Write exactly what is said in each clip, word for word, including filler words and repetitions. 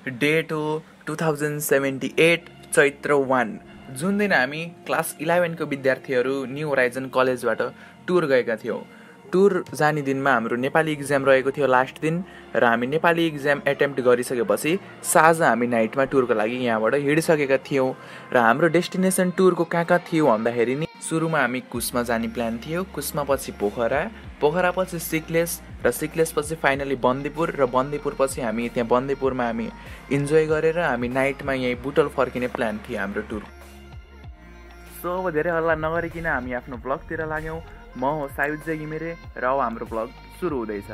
Date हो two thousand seventy eight Chaitra one, जुन दिन हामी क्लास इलेभेनको विद्यार्थीहरू न्यू होराइजन कलेजबाट टुर गएका थियौँ। टुर जाने दिनमा हाम्रो नेपाली इक्जाम रहेको थियो लास्ट दिन, र हामी नेपाली इक्जाम एटेम्प्ट गरिसकेपछि साँझ हामी नाइटमा टुरको लागि यहाँबाट हिँडिसकेका थियौँ। र हाम्रो डेस्टिनेसन टुरको कहाँ कहाँ थियो भन्दाखेरि नि सुरुमा हामी कुसमा जाने प्लान थियो, कुसमा पछि पोखरा, पोखरा पछि सिक्लेस, र सिक्लेस पछि फाइनली बन्दीपुर, र बन्दीपुर पछि हामी त्यहाँ बन्दीपुरमा हामी इन्जोय गरेर हामी नाइटमा यहीँ बुटल फर्किने प्लान थियो हाम्रो टुर। सो अब धेरै हल्ला नगरिकन हामी आफ्नो ब्लगतिर लाग्यौँ। म हो सायुज्य घिमिरे र अब हाम्रो ब्लग सुरु हुँदैछ।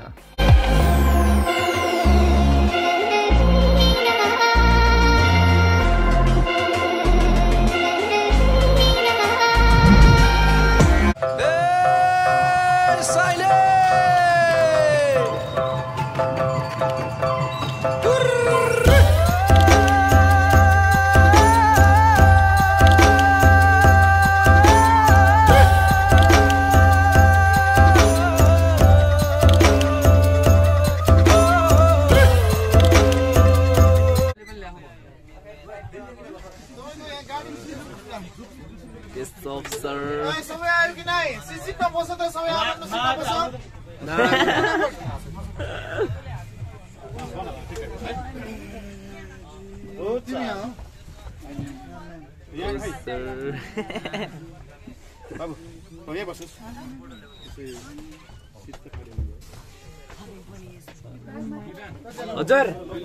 हजुर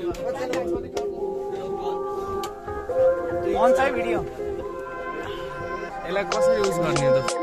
अन छ भिडियो, यसलाई कसरी युज गर्ने त?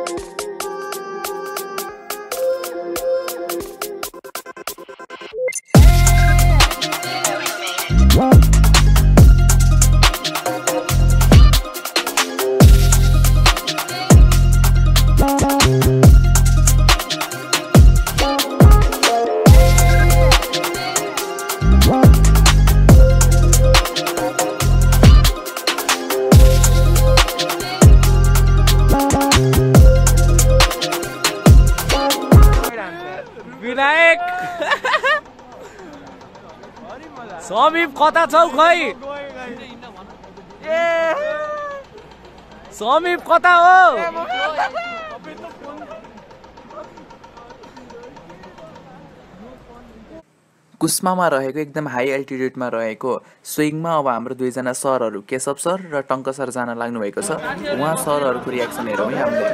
विनायक समीप कता छौ खै? ए समीप कता हो? कुस्मामा रहेको एकदम हाई एल्टिट्युडमा रहेको स्विङमा अब हाम्रो दुईजना सरहरू केशव सर र टङ्क सर जान लाग्नु भएको छ। उहाँ सरहरूको रियाक्सन हेरौँ है हामीले।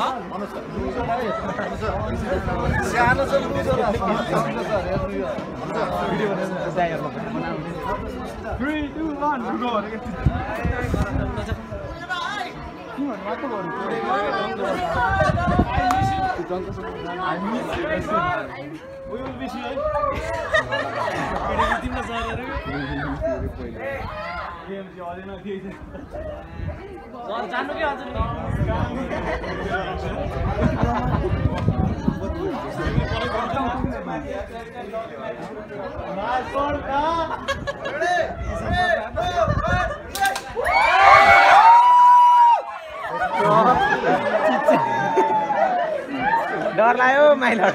डर लाग्यो माइलर।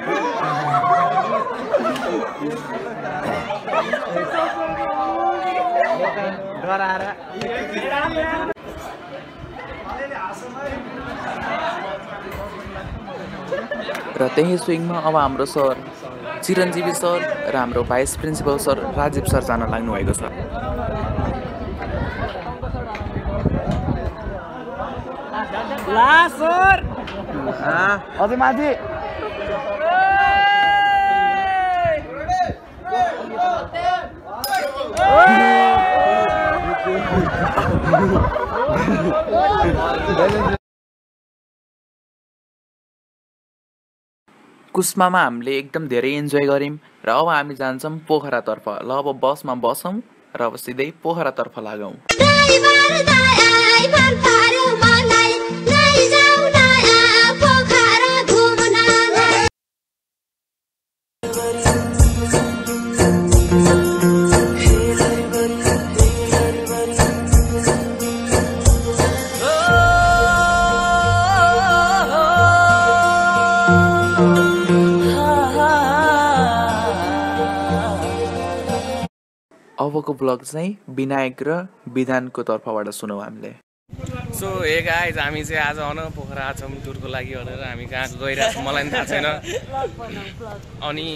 डर आएर र त्यही स्विङमा अब हाम्रो सर चिरञ्जीवी सर र हाम्रो vice principal sir Rajiv sir जान लाग्नु भएको छ। ला सर अझै माथि कुस्मामा हामीले एकदम धेरै इन्जोय गऱ्यौँ र अब हामी जान्छौँ पोखरातर्फ। ल अब बसमा बसौँ र अब सिधै पोखरातर्फ लागौँ। अबको ब्लग चाहिँ विनायक र विधानको तर्फबाट सुनौ हामीले। सो हे गाइज हामी चाहिँ आज अन पोखरा छौँ टुरको लागि भनेर हामी कहाँ गइरहेको छौँ मलाई पनि थाहा छैन। अनि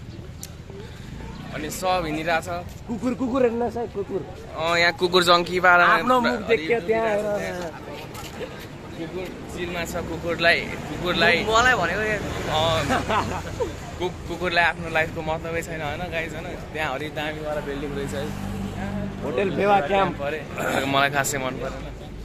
अनि सब हिँडिरहेछ कुकुर कुकुर हेर्न सायद कुकुर अँ यहाँ कुकुर जङ्की पारा आफ्नो मुख देख्यो त्यहाँ कुकुर चिलमा छ कुकुरलाई कुकुरलाई मलाई भनेको कुकुरलाई आफ्नो लाइफको मतलबै छैन होइन गाइज होइन। त्यहाँ हरि दामीवाला बिल्डिङ रहेछ है होटल फेवा क्याम्प परे मलाई खासै मन परेन।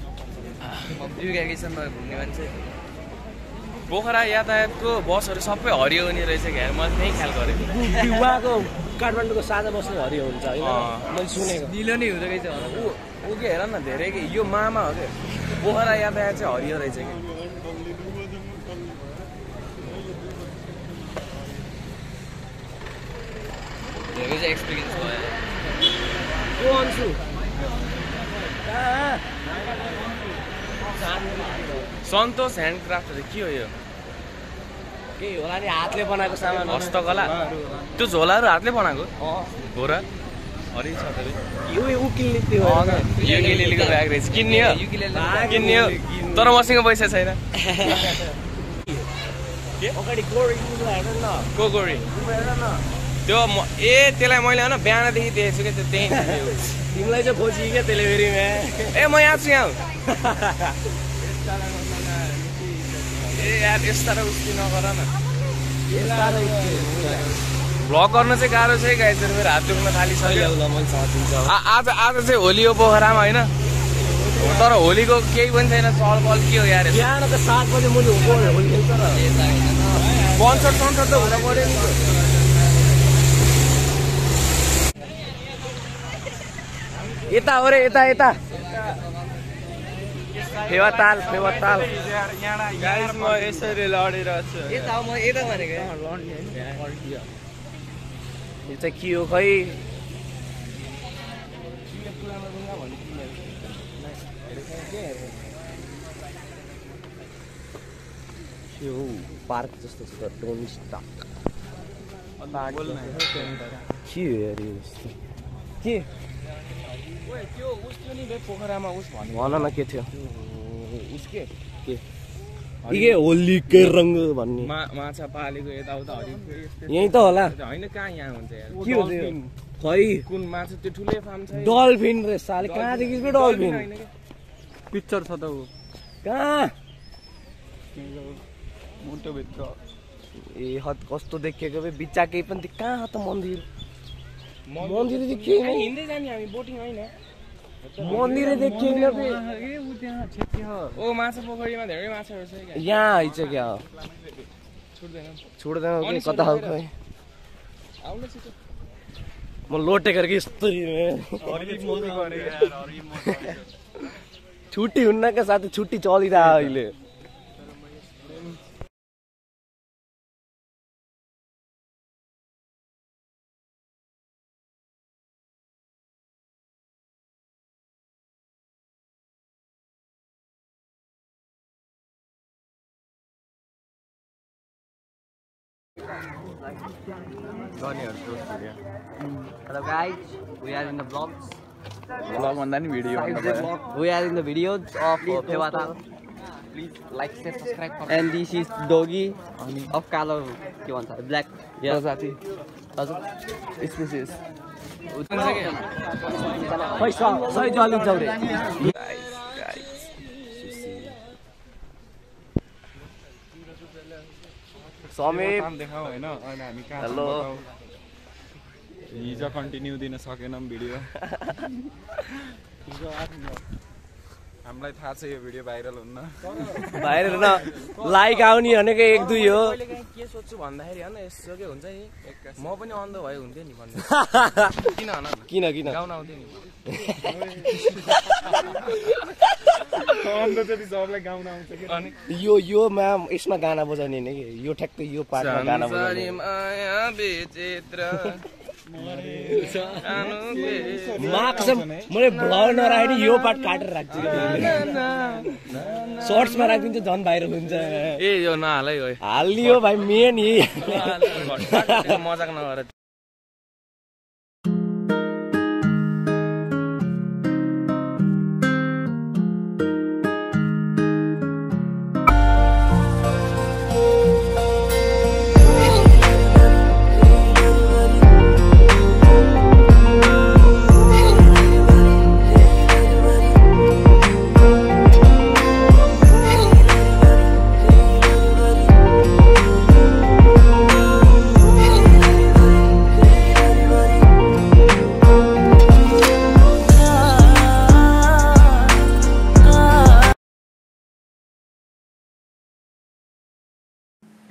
घुम्ने मान्छे पोखरा यातायातको बसहरू सबै हरियो हुने रहेछ क्या मैले त्यही ख्याल गरेको। युवाको काठमाडौँको साझा बस्नु हरियो हुन्छ होइन मैले सुनेको निलो नै हुँदो रहेछ ऊ ऊ के हेर न धेरै कि यो मामा हो क्या पोखरा यातायात चाहिँ हरियो रहेछ कि धेरै चाहिँ एक्सपिरियन्स भयो को अन्सु सन्तोष ह्यान्डक्राफ्टहरू के हो यो केही होला नि हातले बनाएको सामान हस्तकला त्यो झोलाहरू हातले बनाएको हो र हरि छ यो उकिलले त्यो यो गिलेलीको ब्याग रहेछ किन्ने हो किन्ने हो तर मसँग पैसा छैन। अगाडि कोकोरी त्यो ए त्यसलाई मैले होइन बिहानदेखि देखेको छु क्या त्यही तिमीलाई चाहिँ खोजी क्या त्यसले फेरि ए म यहाँ छु यहाँ ए यार यस्ता र उस्ती नगर न भ्लग गर्न चाहिँ गाह्रो छ है गाइजहरू मेरो हात दुख्न थालिसक्यो। आज आज चाहिँ होली हो पोखरामा होइन तर होलीको केही पनि छैन चलपल के हो यार बिहान त सात बजे मुनि होली खेल्छ र कन्सर्ट सन्सर्ट त हुन पऱ्यो नि। यता हो रे यता यता फेवा ताल फेवा ताल म यसरी लडिरहेको छु यता म यता भनेको यो चाहिँ के हो खै यो पार्क जस्तो छ टोनी स्टार्क के अरे यस्तो के त्यो उस थियो नि पोखरामा उस भन्नु भन न के थियो उस के के के होली के रङ्ग भन्ने माछा पालेको यताउता हरि यही त होला होइन कहाँ यहाँ हुन्छ यार के हो त्यो खै कुन माछा त्यो ठुलै फार्म छ डल्फिन रे साले कहाँदेखि पो डल्फिन पिक्चर छ त ऊ कहाँ मुटुभित्र ए हत कस्तो देखेको बे बिचा केही पनि कहाँ त मन्दिर मन्दिर देखिएन हिँड्दै जाने हामी बोटिङ होइन मन्दिर देखिएन बे ओ माछा पोखरीमा धेरै माछाहरू छ क्या यहाँ आइछ क्या छुट्दैन छोड्दैन कि कता हो खै आउनु छिटो म लोटेको कि यस्तो छुट्टी हुन्न क्या साथै छुट्टी चलिरह अहिले Hello guys, we are in the vlogs. Vlog भन्दा नि video We are in the videos of Fewa Tal. Please like, share, subscribe. And this is Doggy of color के भन्छ black. Yeah. साथी हजुर स्पेसिस पैसा सही जलिन जाउरे समीप देखाऊ होइन अहिले हामी कहाँ हेलो हिजो कन्टिन्यू दिन सकेनौँ भिडियो हामीलाई थाहा छ यो भिडियो भाइरल हुन्न भाइरल न लाइक आउने भनेको एक दुई हो के सोध्छु भन्दाखेरि होइन यसो के हुन्छ नि म पनि अन्ध भयो हुन्थ्यो नि भन्नु किन भन किन किन गाउन आउँथ्यो नि यो यो म्याम यसमा गाना बजाउने नि कि यो ठ्याक्कै यो पार्टमा गाना बजाउने मार्क्स मैले भ्लग नराखेर यो पार्ट काटेर राख्छु सर्ट्समा राखिदिन्छ झन् भाइरल हुन्छ ए यो नहालै हो हाल्ने हो भाइ मेन मजाक नगर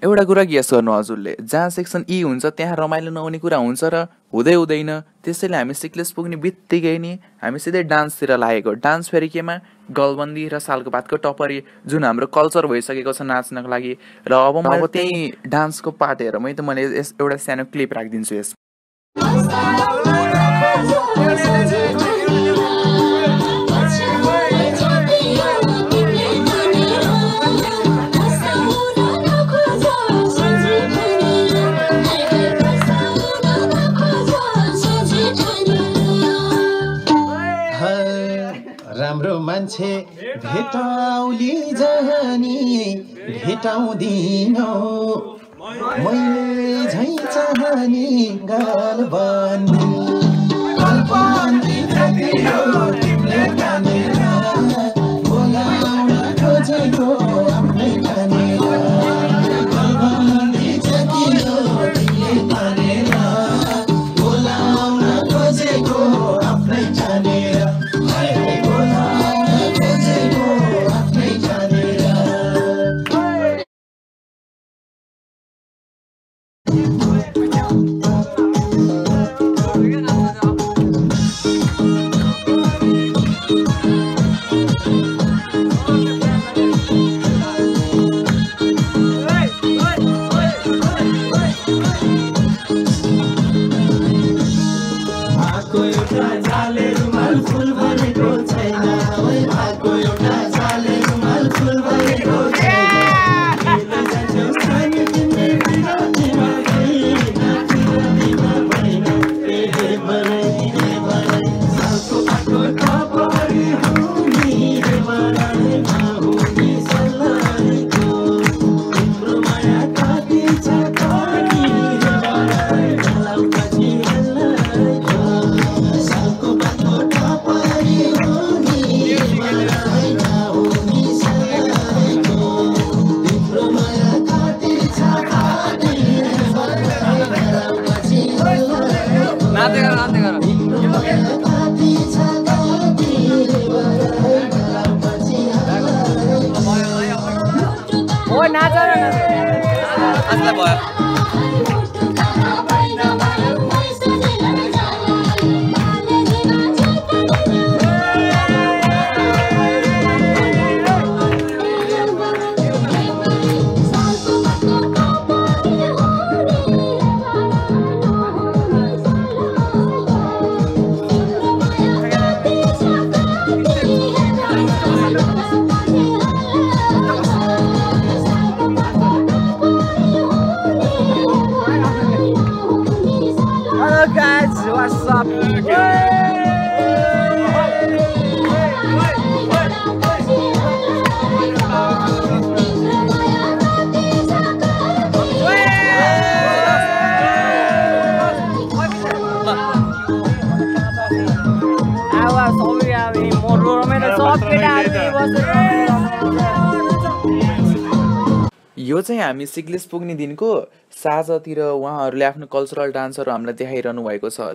एउटा कुरा गेस गर्नु हजुरले, जहाँ सेक्सन ई हुन्छ त्यहाँ रमाइलो नहुने कुरा हुन्छ र हुँदै हुँदैन। त्यसैले हामी सिक्लेस पुग्ने बित्तिकै नि हामी सिधै डान्सतिर लागेको। डान्स फेरि केमा, गलबन्दी र सालको पातको टपरी जुन हाम्रो कल्चर भइसकेको छ नाच्नको लागि। र अब म अब त्यही डान्सको पार्ट हेरौँ है त, मैले यस एउटा सानो क्लिप राखिदिन्छु यस। राम्रो मान्छे भेटाउली जानी भेटाउँदिनौ, मैले झै चाहनी गालबन्दी गालबन्दी जतियो तिमीले जानेर बोलाउन खोजेको आफ्नै जानेर, गालबन्दी जतियो तिमीले जानेर बोलाउन खोजेको आफ्नै जानेर, यो चाहिँ हामी सिक्लेस पुग्ने दिनको साँझतिर उहाँहरूले आफ्नो कल्चरल डान्सहरू हामीलाई देखाइरहनु भएको छ।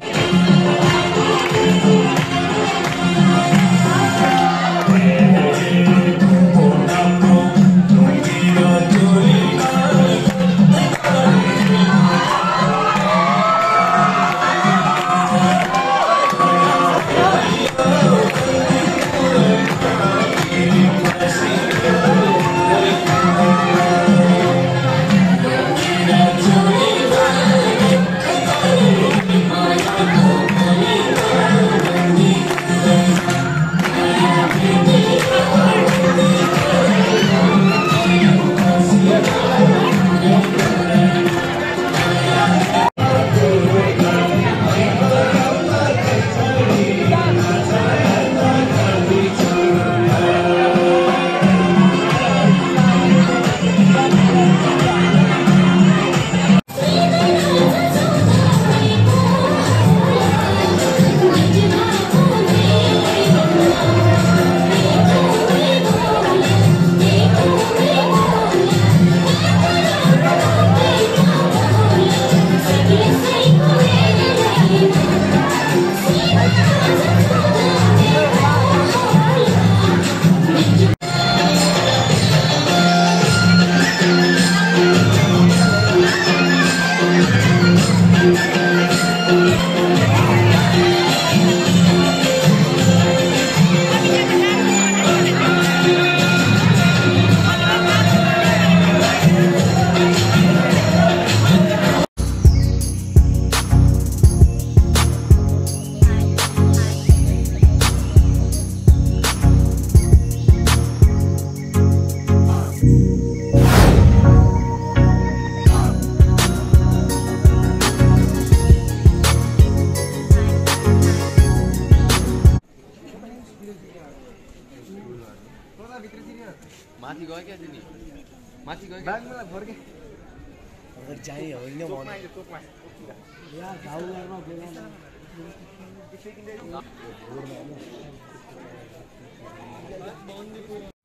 माथि गयो क्या तिनी माथि गयो बागमला फर्के अगर जाए हो नि मन यार जाऊ गर्न